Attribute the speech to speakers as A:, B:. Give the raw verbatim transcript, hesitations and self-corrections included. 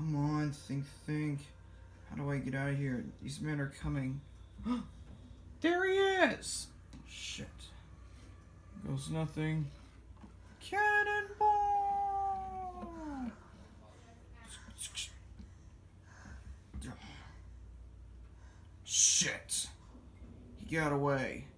A: Come on, think, think. How do I get out of here? These men are coming. There he is! Shit. Goes nothing. Cannonball! Shit. He got away.